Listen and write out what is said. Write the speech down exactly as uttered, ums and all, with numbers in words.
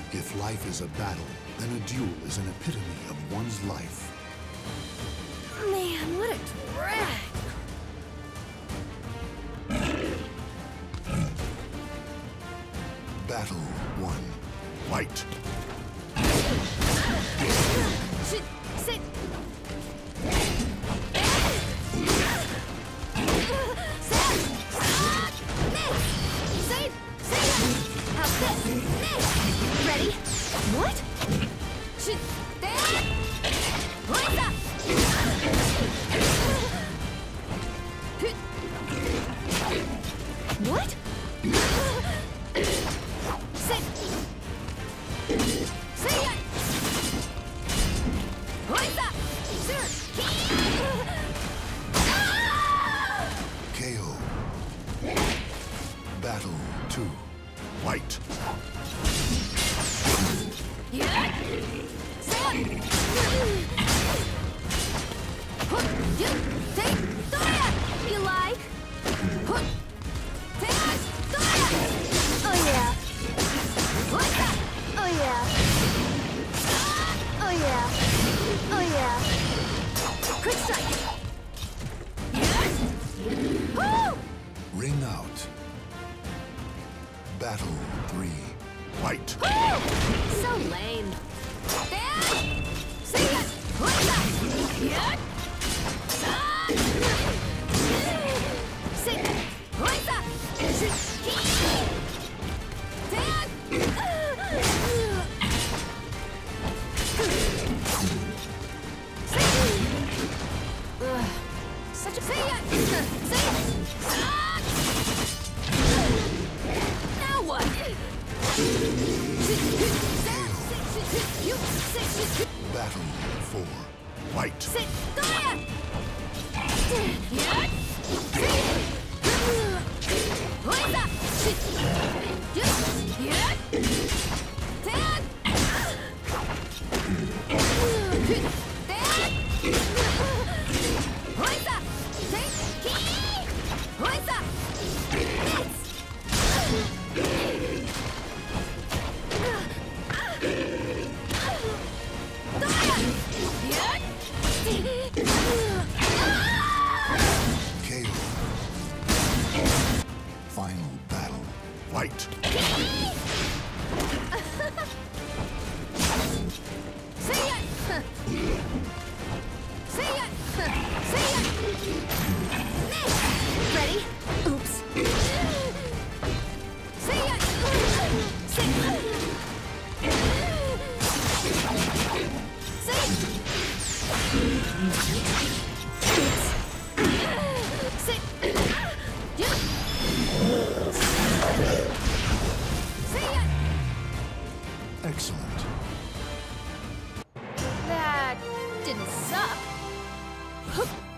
If life is a battle, then a duel is an epitome of one's life. Man, what a drag! Battle one. Fight. Sit! Sit! Ready? What? Should there? What's up? What? Sit. Say it. What's up? Sir. K O. Battle two. Fight. Yeah. Sam. Take Dora. You like? Take Dora. Oh yeah. What's that? Oh yeah. Oh yeah. Oh yeah. Quick strike. Yeah. Woo! Ring out. Battle three. Fight. Woo! So lame. There! See it! What's that? Yeah! Sit! What's that? Dad! Such a see it! See it! Now what? Battle four. Fight. Sit! There! Yeah! What's up? Yeah! Dad! Dad! What's up? Take key! What's up? K O. Final battle. Fight. See it! See it! See it! Ready? Oops. See it! See it! Sit! Yeah! See it! Excellent. That didn't suck.